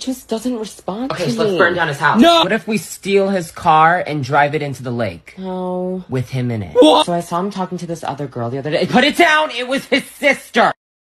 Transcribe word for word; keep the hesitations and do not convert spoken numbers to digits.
just doesn't respond Okay, to so let's me. burn down his house. No! What if we steal his car and drive it into the lake? No. With him in it. What? So I saw him talking to this other girl the other day. Put it down! It was his sister!